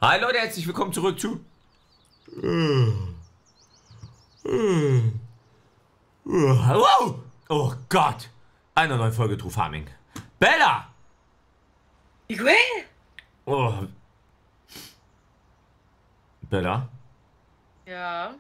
Hi Leute, herzlich willkommen zurück zu... Wow! Oh Gott! Eine neue Folge True Farming. Bella! Miguel? Oh. Bella? Ja.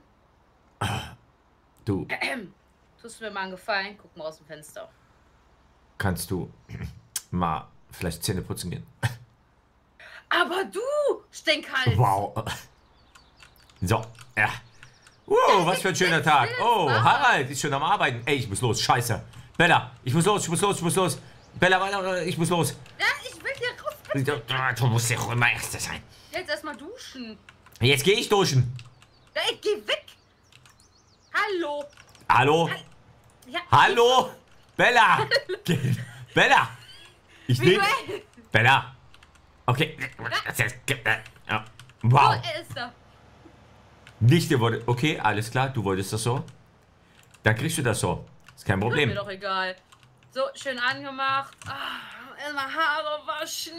Du, Tust du mir mal einen Gefallen? Guck mal aus dem Fenster. kannst du mal vielleicht Zähne putzen gehen? Aber du, Stinkhals! Wow. So, ja. Wow, was für ein schöner Tag. Oh, Harald ist schon am Arbeiten. Ey, ich muss los, scheiße. Bella, ich muss los. Bella, weiter, ich muss los. Ja, ich will hier raus. Du musst ja auch immer Erster sein. Jetzt erstmal duschen. Jetzt gehe ich duschen. Ja, ich geh weg. Hallo. Hallo? Ja, Hallo? Bella! Bella! Ich nehme... Miguel! Bella! Okay. Ja. Oh, Wow. er ist da. Nicht, der wollte... Okay, alles klar, du wolltest das so. Dann kriegst du das so. Ist kein Ist mir Problem. doch egal. So, schön angemacht. Erstmal Haare waschen.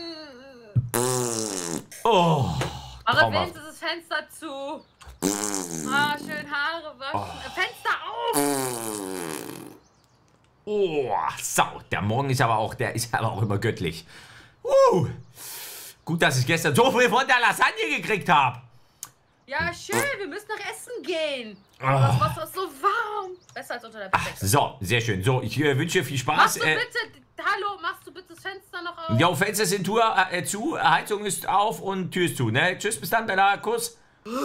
Oh. Aber Traumhaft. wenigstens das Fenster zu. Schön Haare waschen. Fenster auf! Oh, Sau. Der Morgen ist aber auch... Der ist aber auch immer göttlich. Gut, dass ich gestern so viel von der Lasagne gekriegt habe. Ja, schön, wir müssen noch essen gehen. Das Wasser ist so warm. Besser als unter der Bettdecke. So, sehr schön. So, ich wünsche dir viel Spaß. Machst du bitte das Fenster noch auf? Ja, Fenster sind zu, Heizung ist auf und Tür ist zu, ne? Tschüss, bis dann, Bella, Kuss.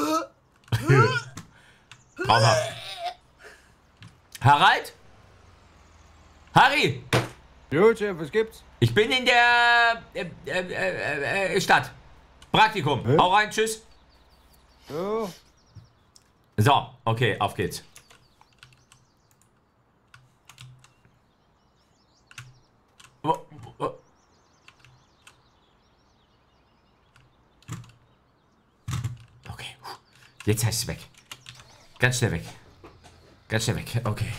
Traumhaft. Harald? Harry? Jo, Chef, was gibt's? Ich bin in der Stadt. Praktikum. Hä? Hau rein, tschüss. Jo. So, okay, auf geht's. Okay, jetzt heißt es weg. Ganz schnell weg. Ganz schnell weg, okay.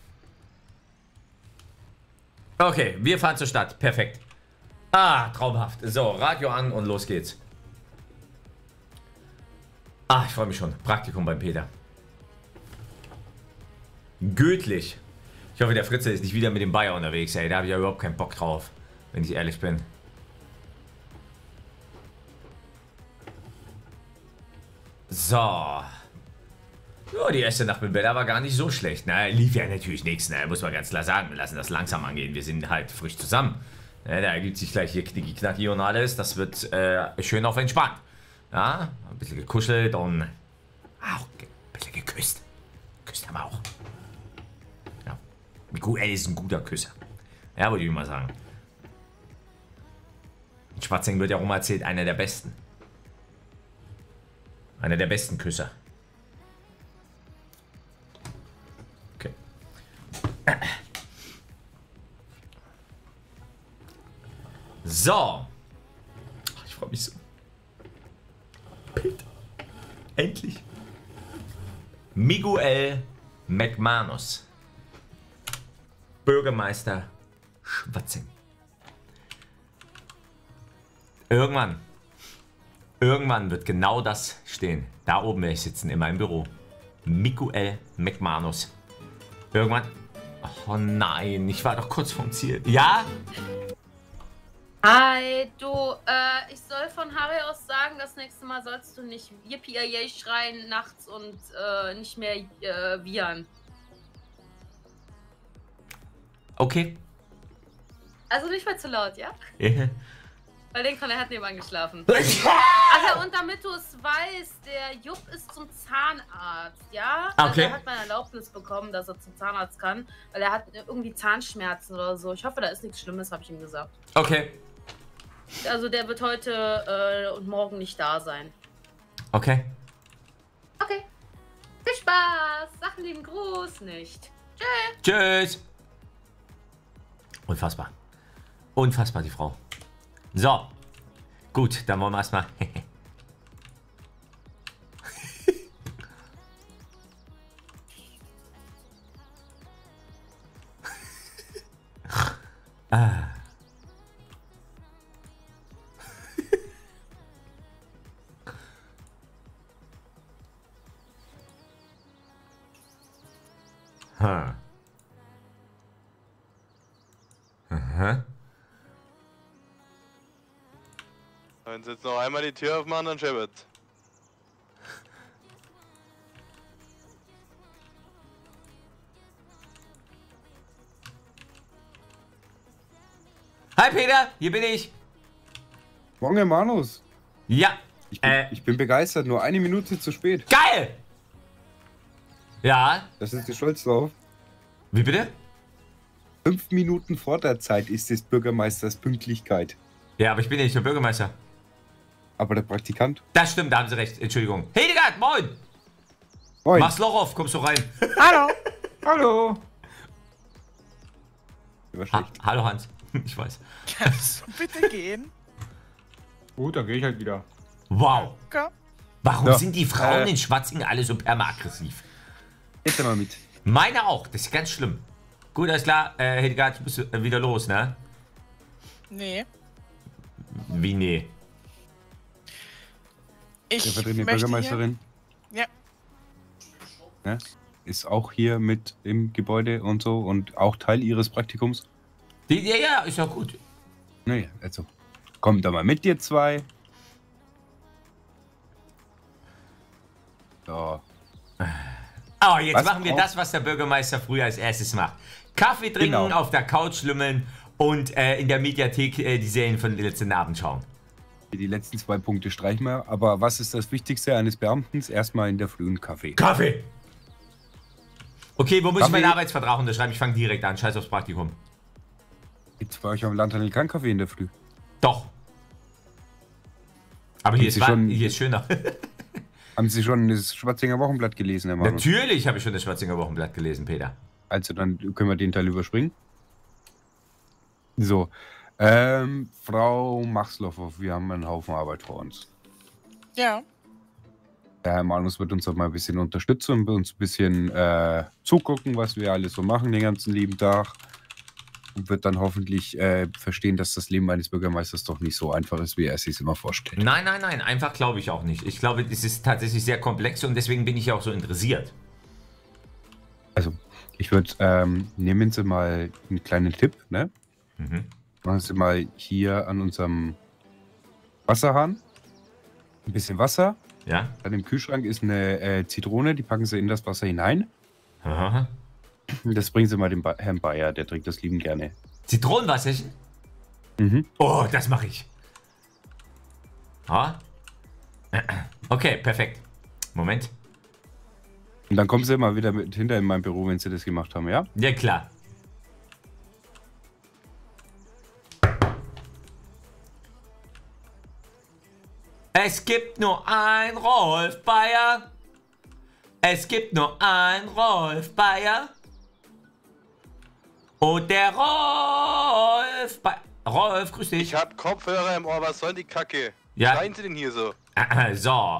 Okay, wir fahren zur Stadt. Perfekt. Traumhaft. So, Radio an und los geht's. Ich freue mich schon. Praktikum beim Peter. Göttlich. Ich hoffe, der Fritze ist nicht wieder mit dem Bayer unterwegs, ey. Da habe ich ja überhaupt keinen Bock drauf, wenn ich ehrlich bin. So. Ja, die erste Nacht mit Bella war gar nicht so schlecht. Na, lief ja natürlich nichts, ne? Muss man ganz klar sagen. Wir lassen das langsam angehen. Wir sind halt frisch zusammen. Da ergibt sich gleich hier knicki knacki und alles. Das wird schön auf entspannt. Ja, ein bisschen gekuschelt und auch ein bisschen geküsst. Küsst haben wir auch. Ja, Miguel ist ein guter Küsser. Ja, würde ich mal sagen. In Schwarzing wird ja auch immer erzählt, einer der besten. Einer der besten Küsser. Okay. So. Ich freue mich so. Peter. Endlich. Miguel McManus. Bürgermeister Schwarzing. Irgendwann wird genau das stehen. Da oben werde ich sitzen in meinem Büro. Miguel McManus. Irgendwann. Oh nein, ich war doch kurz vom Ziel. Ja? Hi, du, ich soll von Harry aus sagen, das nächste Mal sollst du nicht Yippie schreien nachts und nicht mehr wiehern. Okay. Also nicht mehr zu laut, ja? Weil der hat nebenan geschlafen. Ja. Ach ja, und damit du es weißt, der Jupp ist zum Zahnarzt, ja? Okay. Also er hat meine Erlaubnis bekommen, dass er zum Zahnarzt kann, weil er hat irgendwie Zahnschmerzen oder so. Ich hoffe, da ist nichts Schlimmes, habe ich ihm gesagt. Okay. Also der wird heute und morgen nicht da sein. Okay. Okay. Viel Spaß. Sag lieben Gruß nicht. Tschüss. Tschüss. Unfassbar. Unfassbar, die Frau. So. Gut, dann wollen wir erstmal. Ha. Aha. Wenn Sie jetzt noch einmal die Tür aufmachen, dann scheppert. Hi Peter, hier bin ich. Morgen, Manus. Ja. Ich bin begeistert, nur eine Minute zu spät. Geil! Ja. Das ist der stolz drauf. Wie bitte? 5 Minuten vor der Zeit ist des Bürgermeisters Pünktlichkeit. Ja, aber ich bin ja nicht der Bürgermeister. Aber der Praktikant? Das stimmt, da haben Sie recht. Entschuldigung. Hildegard, moin! Moin. Mach's Loch auf, kommst du rein. Hallo! Hallo! War schlecht. Hallo Hans. Ich weiß. Kannst du bitte gehen? Gut, dann gehe ich halt wieder. Wow. Okay. Warum Ja, sind die Frauen in Schwarzing alle so perma-aggressiv? Jetzt mal mit. Meine auch, das ist ganz schlimm. Gut, alles klar. Hildegard, du bist wieder los, ne? Nee. Wie nee? Ich Stellvertretende möchte Bürgermeisterin Hier, ne, ist auch hier mit im Gebäude und so und auch Teil ihres Praktikums. Ja, ist ja gut. Nee, also kommt da mal mit, ihr zwei. So. Aber jetzt Was machen wir braucht- das, was der Bürgermeister früher als erstes macht. Kaffee trinken, Genau. auf der Couch lümmeln und in der Mediathek die Serien von den letzten Abend schauen. Die letzten 2 Punkte streichen wir. Aber was ist das Wichtigste eines Beamten? Erstmal in der Früh einen Kaffee. Kaffee! Okay, wo muss ich meinen Kaffee? Arbeitsvertrag unterschreiben? Ich fange direkt an. Scheiß aufs Praktikum. Gibt's bei euch am Landhandel keinen Kaffee in der Früh? Doch. Aber hier Sie ist, schon- hier ist schöner. Haben Sie schon das Schwarzinger Wochenblatt gelesen, Herr Mann? Natürlich habe ich schon das Schwarzinger Wochenblatt gelesen, Peter. Also dann können wir den Teil überspringen. So. Frau Maxloff, wir haben einen Haufen Arbeit vor uns. ja. Der Herr Manus wird uns auch mal ein bisschen unterstützen und uns ein bisschen zugucken, was wir alles so machen den ganzen lieben Tag. Und wird dann hoffentlich verstehen, dass das Leben eines Bürgermeisters doch nicht so einfach ist, wie er es sich immer vorstellt. Nein, nein, nein, einfach glaube ich auch nicht. Ich glaube, es ist tatsächlich sehr komplex und deswegen bin ich ja auch so interessiert. Also, ich würde, nehmen Sie mal einen kleinen Tipp, ne? Mhm. Machen Sie mal hier an unserem Wasserhahn ein bisschen Wasser. Ja? Dann im Kühlschrank ist eine Zitrone, die packen Sie in das Wasser hinein. Aha. Das bringen Sie mal dem Herrn Bayer, der trinkt das lieben gerne. Zitronenwasserchen? Mhm. Oh, das mache ich. Ah. Okay, perfekt. Moment. Und dann kommen Sie mal wieder mit hinter in mein Büro, wenn Sie das gemacht haben, ja? Ja, klar. Es gibt nur ein Rolf Bayer. Es gibt nur ein Rolf Bayer. Und der Rolf Bayer. Rolf, grüß dich. Ich hab Kopfhörer im Ohr, was soll die Kacke? Ja. Schreien Sie denn hier so? So,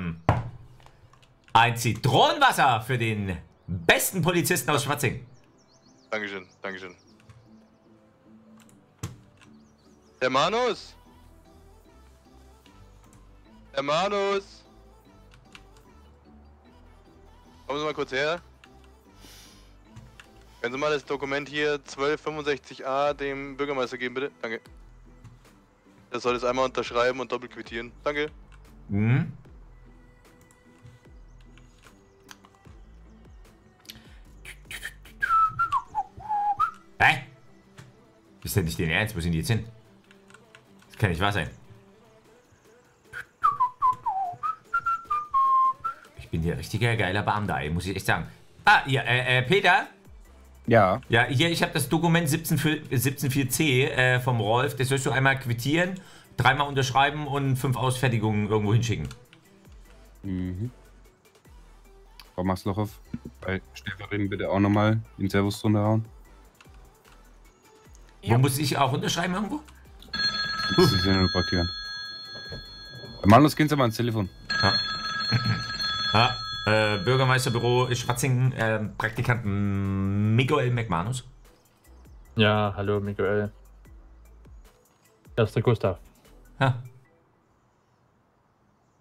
ein Zitronenwasser für den besten Polizisten aus Schwarzing. Dankeschön, Dankeschön. Der Manus! Der Manus! Kommen Sie mal kurz her. Können Sie mal das Dokument hier 1265a dem Bürgermeister geben, bitte? Danke. Der soll es einmal unterschreiben und doppelt quittieren. Danke. Hm? Hä? Ist denn nicht den Ernst? Wo sind die jetzt hin? Das kann nicht wahr sein. Ich bin hier richtiger geiler Beamter, ey, muss ich echt sagen. Ah, hier, Peter? Ja. Ja, hier, ich habe das Dokument 17.4c vom Rolf. Das sollst du einmal quittieren, 3-mal unterschreiben und 5 Ausfertigungen irgendwo hinschicken. Mhm. Frau Maslochow, bei Stellvertretung bitte auch nochmal den Servus drunter hauen. Wo muss ich auch unterschreiben irgendwo? Das ist ja nur Praktikant. Herr Manus, gehen Sie mal ans Telefon. Bürgermeisterbüro Schwarzingen, Praktikant Miguel McManus. Ja, hallo Miguel. Das ist der Gustav. Ha.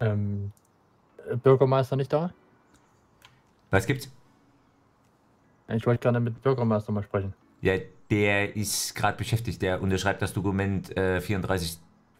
Bürgermeister nicht da? Was gibt's? Ich wollte gerne mit dem Bürgermeister mal sprechen. Ja, der ist gerade beschäftigt. Der unterschreibt das Dokument 34F.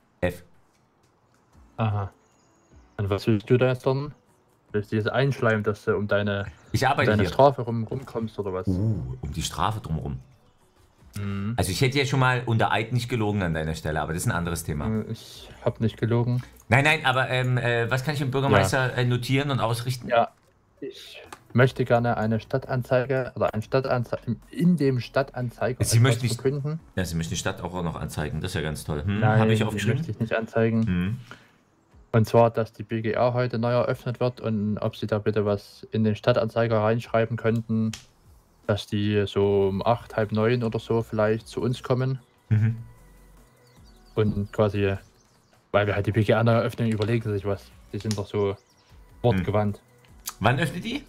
Aha. Und was willst du da jetzt dann? Willst du jetzt einschleimen, dass du um deine Ich arbeite hier. Strafe rumkommst oder was? Um die Strafe drumherum. Mhm. Also ich hätte ja schon mal unter Eid nicht gelogen an deiner Stelle, aber das ist ein anderes Thema. Ich habe nicht gelogen. Nein, aber was kann ich dem Bürgermeister notieren und ausrichten? Ja, ich möchte gerne eine Stadtanzeige oder in dem Stadtanzeiger Sie möchten nicht verkünden. Ja, Sie möchten die Stadt auch noch anzeigen, das ist ja ganz toll. Nein, habe ich die aufgeschrieben. möchte ich nicht anzeigen. Hm. Und zwar, dass die BGA heute neu eröffnet wird und ob Sie da bitte was in den Stadtanzeiger reinschreiben könnten, dass die so um 8, halb 9 oder so vielleicht zu uns kommen. Mhm. Und quasi, weil wir halt die BGA neu eröffnen, überlegen sich was. Die sind doch so wortgewandt. Wann öffnet die?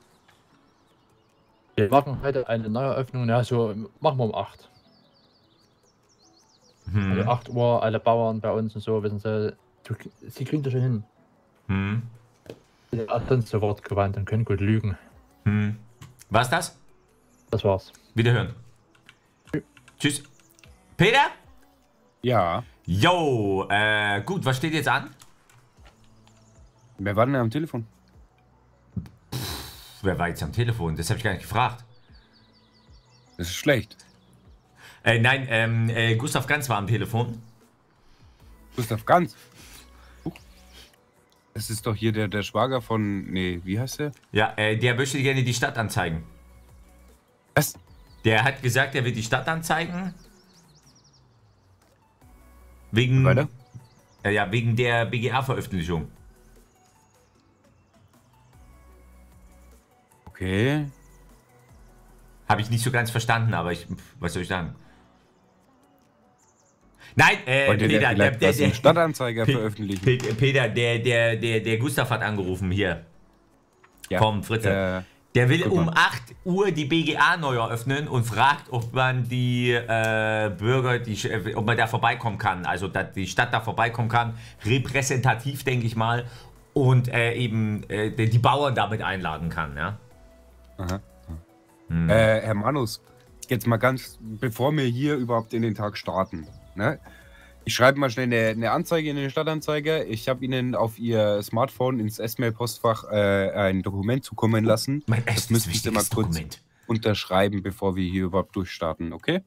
Wir machen heute eine Neueröffnung, ja, so machen wir um 8. Also 8 Uhr, alle Bauern bei uns und so, wissen Sie, Sie kriegen das schon hin. Die sind sonst so wortgewandt und können gut lügen. War's das? Das war's. Wiederhören. Tschüss. Peter? Ja. Jo, gut, was steht jetzt an? Wer war denn am Telefon? Wer war jetzt am Telefon? Das habe ich gar nicht gefragt. Das ist schlecht. Nein, Gustav Ganz war am Telefon. Gustav Ganz? Das ist doch hier der Schwager von... Nee, wie heißt der? Ja, der möchte gerne die Stadt anzeigen. Was? Der hat gesagt, er will die Stadt anzeigen. Wegen... Weiter? Ja, wegen der BGA-Veröffentlichung. Okay. Habe ich nicht so ganz verstanden, aber was soll ich sagen? Nein, Wollte der vielleicht was im Stadtanzeiger veröffentlichen? Peter, der Gustav hat angerufen hier. Ja, Vom Fritze. Der will um 8 Uhr die BGA neu eröffnen und fragt, ob man die Bürger, ob man da vorbeikommen kann. Also, dass die Stadt da vorbeikommen kann. Repräsentativ, denke ich mal. Und eben die Bauern damit einladen kann, ja. Aha. Herr Manus, jetzt mal ganz, bevor wir hier überhaupt in den Tag starten, ne? Ich schreibe mal schnell eine Anzeige in den Stadtanzeiger. Ich habe Ihnen auf Ihr Smartphone ins S-Mail-Postfach ein Dokument zukommen lassen. Das müssen Sie mal kurz unterschreiben, bevor wir hier überhaupt durchstarten, okay?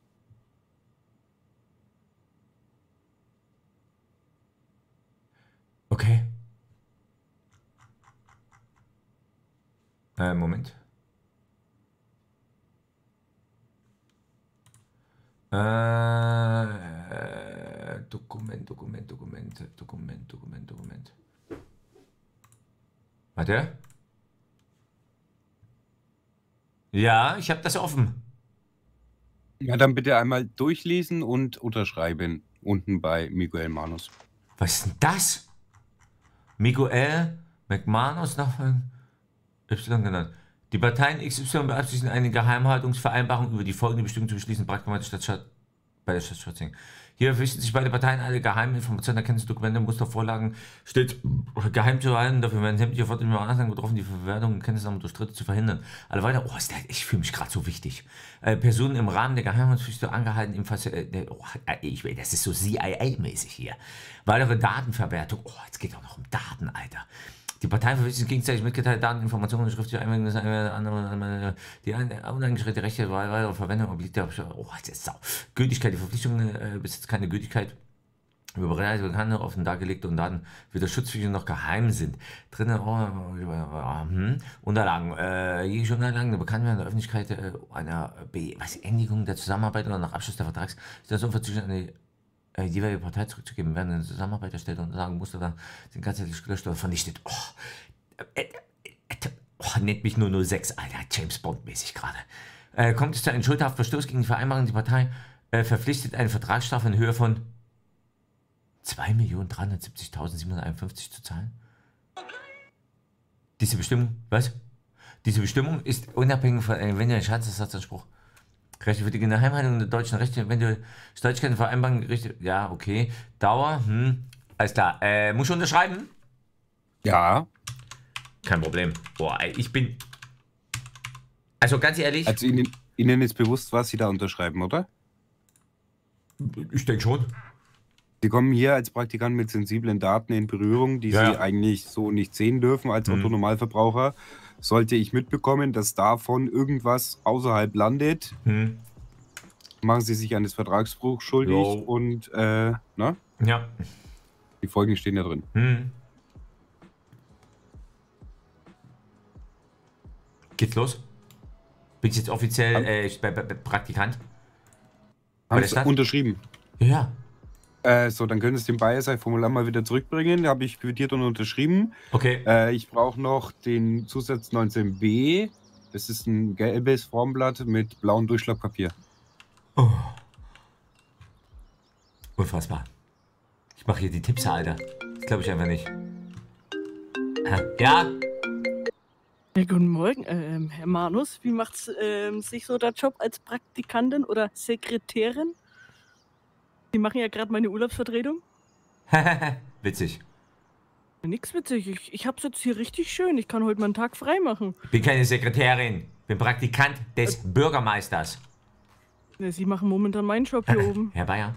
Okay. Moment. Dokument. Warte. Ja, ich habe das offen. Ja, dann bitte einmal durchlesen und unterschreiben. Unten bei Miguel Manus. Was ist denn das? Miguel McManus nach Y genannt. Die Parteien XY beabsichtigen eine Geheimhaltungsvereinbarung über die folgende Bestimmung zu beschließen. Praktisch bei der Stadt Schwetzingen. Hier verpflichten sich beide Parteien, alle geheimen Informationen, Erkenntnisdokumente, Mustervorlagen steht geheim zu halten. Dafür werden sämtliche fortdauernde Maßnahmen getroffen, die Verwertung und Kenntnisnahme durch Dritte zu verhindern. Alle weiter, ich fühle mich gerade so wichtig. Personen im Rahmen der Geheimhaltungspflicht angehalten, ebenfalls, das ist so CIA-mäßig hier. Weitere Datenverwertung, jetzt geht auch noch um Daten, Alter. Die Parteien verpflichten sich gegenseitig mitgeteilte Daten, Informationen und schriftliche Einwilligung, die uneingeschränkte Rechte weitere Verwendung obliegt der das ist sau. Gültigkeit, die Verpflichtung besitzt keine Gültigkeit. Über bereits bekannte, offen dargelegte und Daten weder schutzpflichtig noch geheim sind. Drinnen Unterlagen. Jegliche Unterlagen der Bekanntwerden der Öffentlichkeit einer Beendigung der Zusammenarbeit oder nach Abschluss der Vertrags ist das unverzüglich an die jeweilige Partei zurückzugeben, werden in der Zusammenarbeit erstellt und sagen, Muster dann sind ganzheitlich gelöscht oder vernichtet. Nennt mich nur 06, Alter, James Bond-mäßig gerade. Kommt es zu einem schuldhaften Verstoß gegen die Vereinbarung, die Partei verpflichtet eine Vertragsstrafe in Höhe von 2.370.751 zu zahlen? Diese Bestimmung, was? Diese Bestimmung ist unabhängig von einem eventuellen Schadensersatzanspruch. Rechte für die Geheimhaltung der deutschen Rechte, wenn du Steuerlichkeiten vereinbaren, Gerichte, ja, okay. Dauer, alles klar. Muss ich unterschreiben? Ja. Kein Problem. Boah, ey, ich bin... Also ganz ehrlich, Also Ihnen ist bewusst, was Sie da unterschreiben, oder? ich denke schon. Sie kommen hier als Praktikant mit sensiblen Daten in Berührung, die Ja. Sie eigentlich so nicht sehen dürfen als Otto-Normalverbraucher. Sollte ich mitbekommen, dass davon irgendwas außerhalb landet, machen Sie sich eines Vertragsbruchs schuldig Jo. und na? Ja. Die Folgen stehen da drin. Geht's los? Bin ich jetzt offiziell Praktikant? Bei Haben der Sie Stadt? unterschrieben? Ja. So, dann können Sie den Bayer-Formular mal wieder zurückbringen. Da habe ich quittiert und unterschrieben. Okay. Ich brauche noch den Zusatz 19b. Das ist ein gelbes Formblatt mit blauem Durchschlagpapier. Oh. Unfassbar. Ich mache hier die Tipps, Alter. Das glaube ich einfach nicht. Ja? Ja, guten Morgen, Herr Manus. Wie macht sich so der Job als Praktikantin oder Sekretärin? Sie machen ja gerade meine Urlaubsvertretung. Witzig. Nix witzig. Ich hab's jetzt hier richtig schön. Ich kann heute mal einen Tag frei machen. Bin keine Sekretärin. Bin Praktikant des Bürgermeisters. Ja, Sie machen momentan meinen Job hier oben. Herr Bayer.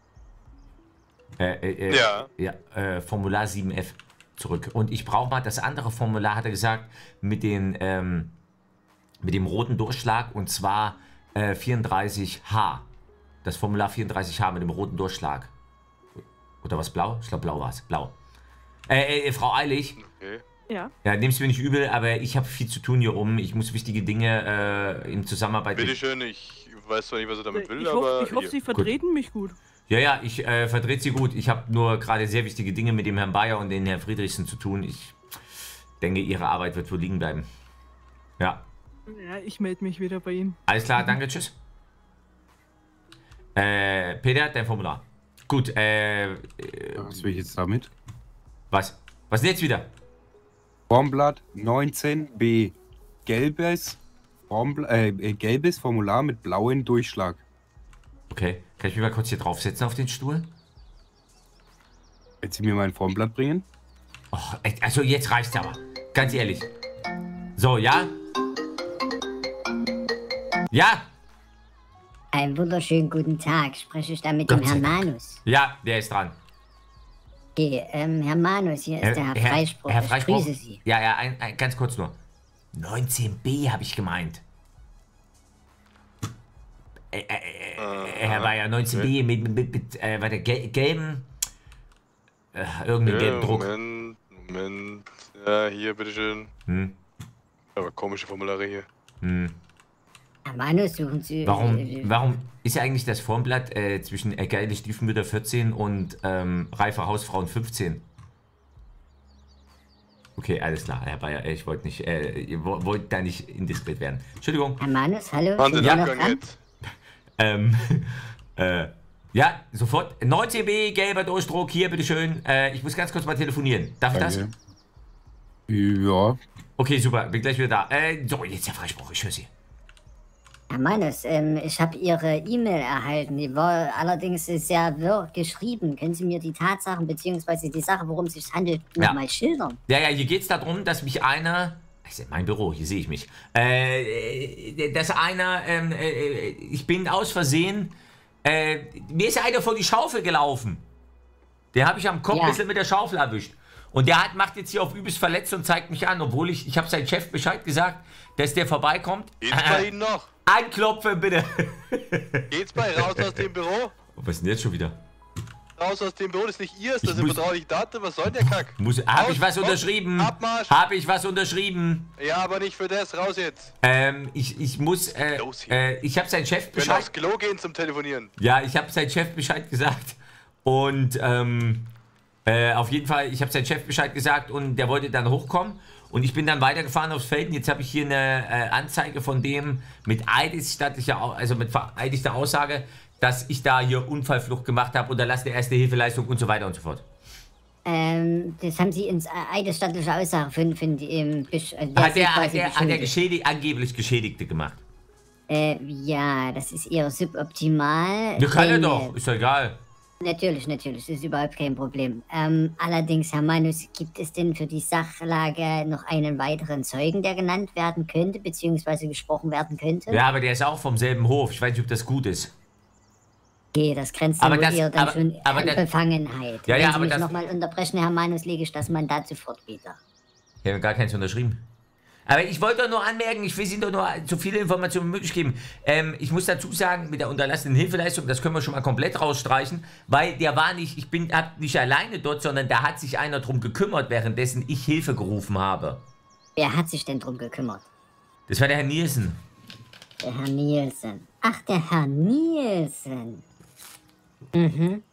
Ja. Ja, Formular 7F zurück. Und ich brauche mal das andere Formular, hat er gesagt, mit dem roten Durchschlag, und zwar 34H. Das Formular 34H mit dem roten Durchschlag. Oder was, blau? Ich glaube, blau war es. Blau. Frau Eilig. Okay. Ja. Ja, nehm's mir nicht übel, aber ich habe viel zu tun hier oben. Ich muss wichtige Dinge in Zusammenarbeit... Bitteschön, ich weiß zwar nicht, was er damit will, Ich aber hoffe, hier. Sie vertreten mich gut. Ja, ich vertrete sie gut. Ich habe nur gerade sehr wichtige Dinge mit dem Herrn Bayer und den Herrn Friedrichsen zu tun. Ich denke, Ihre Arbeit wird wohl liegen bleiben. Ja. Ja, ich melde mich wieder bei Ihnen. Alles klar, danke, tschüss. Peter, dein Formular. Gut, Was will ich jetzt damit? was? Was ist denn jetzt wieder? Formblatt 19b. Gelbes Formular mit blauem Durchschlag. Okay, kann ich mich mal kurz hier draufsetzen auf den Stuhl? Wenn Sie mir mein Formblatt bringen? Oh, also jetzt reicht's aber. Ganz ehrlich. So, ja? Ja? Einen wunderschönen guten Tag. Spreche ich da mit Gott dem sei Herrn Dank. Manus? Ja, der ist dran. Okay, Herr Manus, hier ist der Herr Freispruch. Herr Ich Freispruch. grüße Sie. Ja, ganz kurz nur. 19b habe ich gemeint. Herr Bayer, 19b mit warte, gelben, irgendeinen gelben Druck. Moment. Ja, hier, bitteschön. Aber komische Formulare hier. Herr Manus, suchen Sie... Warum ist ja eigentlich das Formblatt zwischen geile Stiefmütter 14 und reife Hausfrauen 15? Okay, alles klar, Herr Bayer, ich wollte nicht, wollte da nicht indiskret werden. Entschuldigung. Herr Manus, hallo? Machen Sie Sind Sie den noch Abgang dran? jetzt. Ja, sofort. 19b, gelber Durchdruck, hier, bitteschön. Ich muss ganz kurz mal telefonieren. Darf ich das? Danke. Ja. Okay, super, bin gleich wieder da. So, jetzt der Freispruch, ich höre Sie. Herr Manus, ich habe Ihre E-Mail erhalten. Die war allerdings sehr wirr geschrieben. Können Sie mir die Tatsachen bzw. die Sache, worum es sich handelt, nochmal schildern? Ja, hier geht es darum, dass mich einer... Das ist mein Büro, hier sehe ich mich. Dass einer... ich bin aus Versehen... mir ist einer vor die Schaufel gelaufen. Den habe ich am Kopf ein bisschen mit der Schaufel erwischt. Und der macht jetzt hier auf übelst verletzt und zeigt mich an, obwohl ich habe seinem Chef Bescheid gesagt, dass der vorbeikommt. Geht's bei Ihnen noch? Anklopfen, bitte. Geht's bei raus aus dem Büro? Was ist denn jetzt schon wieder? Raus aus dem Büro, das ist nicht Ihr, das Ich sind muss- vertrauliche Daten, was soll der Kack? Hab Raus, ich was raus, unterschrieben? Abmarsch! Habe ich was unterschrieben? Ja, aber nicht für das, raus jetzt! Ich muss, Los hier. ich habe seinen Chef Wir können Bescheid... aufs Klo gehen zum Telefonieren. Ja, ich habe seinen Chef Bescheid gesagt. Und, auf jeden Fall, ich habe seinen Chef Bescheid gesagt und der wollte dann hochkommen. Und ich bin dann weitergefahren aufs Feld und jetzt habe ich hier eine Anzeige von dem mit vereidigter Aussage, dass ich da hier Unfallflucht gemacht habe, unterlassene Erste-Hilfeleistung und so weiter und so fort. Das haben Sie ins eidesstattliche Aussage von dem... Hat der angeblich Geschädigte gemacht. Ja, das ist eher suboptimal. Ja, kann er denn, doch, ist doch egal. Natürlich, das ist überhaupt kein Problem. Allerdings, Herr Manus, gibt es denn für die Sachlage noch einen weiteren Zeugen, der genannt werden könnte, beziehungsweise gesprochen werden könnte? Ja, aber der ist auch vom selben Hof. Ich weiß nicht, ob das gut ist. Okay, das grenzt Aber dann wohl das- eher dann aber- schon aber an das- Befangenheit. Ja, Wenn ja, Sie aber mich das- nochmal unterbrechen, Herr Manus, lege ich das Mandat sofort wieder. Ich habe gar keins unterschrieben. Aber ich wollte doch nur anmerken, ich will Ihnen doch nur so viele Informationen wie möglich geben. Ich muss dazu sagen, mit der unterlassenen Hilfeleistung, das können wir schon mal komplett rausstreichen, weil der war nicht, hab nicht alleine dort, sondern da hat sich einer drum gekümmert, währenddessen ich Hilfe gerufen habe. Wer hat sich denn drum gekümmert? Das war der Herr Nielsen. Der Herr Nielsen. Ach, der Herr Nielsen. Mhm.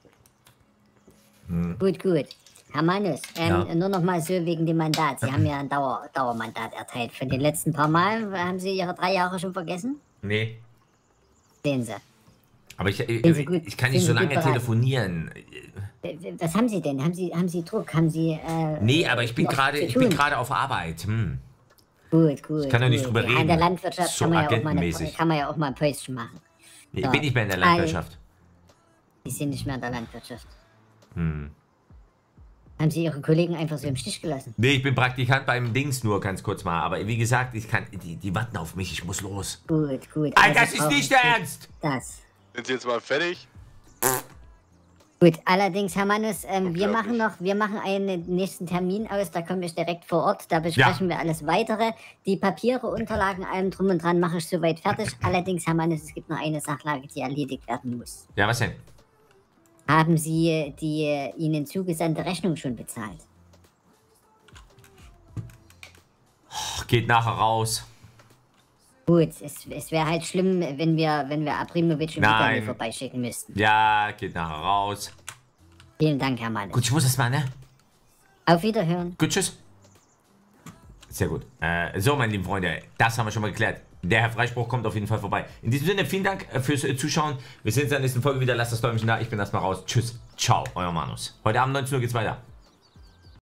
Gut. Herr Manus, Ja. nur noch mal so wegen dem Mandat. Sie haben ja ein Dauermandat erteilt. Für die letzten paar Mal haben Sie Ihre 3 Jahre schon vergessen? Nee. Sehen Sie. Aber Sie gut- ich kann nicht sind so Sie gut lange beraten? telefonieren. Was haben Sie denn? Haben Sie Druck? Haben Sie, Nee, aber ich bin noch gerade zu tun? auf Arbeit. Gut. Ich kann doch nicht drüber Ja, in reden. der Landwirtschaft So kann man agentenmäßig. ja auch mal ein Päuschen machen. Ich So. bin nicht mehr in der Landwirtschaft. Sie sind nicht mehr in der Landwirtschaft. Hm. Haben Sie Ihre Kollegen einfach so im Stich gelassen? Nee, ich bin Praktikant beim Dings nur ganz kurz mal. Aber wie gesagt, die warten auf mich, ich muss los. Gut. Alter, Also das ist brauchen nicht Sie der Ernst! Das. Sind Sie jetzt mal fertig? Gut, allerdings, Herr Manus, wir Unglaublich. machen einen nächsten Termin aus, da komme ich direkt vor Ort, da besprechen wir alles Weitere. Die Papiere, Unterlagen, allem drum und dran mache ich soweit fertig. Allerdings, Herr Manus, es gibt noch eine Sachlage, die erledigt werden muss. Ja, was denn? Haben Sie die Ihnen zugesandte Rechnung schon bezahlt? Geht nachher raus. Gut, es wäre halt schlimm, wenn wir Abrimovic und Nein. Vitali vorbeischicken müssten. Ja, geht nachher raus. Vielen Dank, Herr Manus. Gut, ich muss das mal, ne? Auf Wiederhören. Gut, tschüss. Sehr gut. So, meine lieben Freunde, das haben wir schon mal geklärt. Der Herr Freispruch kommt auf jeden Fall vorbei. In diesem Sinne, vielen Dank fürs Zuschauen. Wir sehen uns in der nächsten Folge wieder. Lasst das Däumchen da. Ich bin erstmal raus. Tschüss. Ciao, euer Manus. Heute Abend 19 Uhr geht's weiter.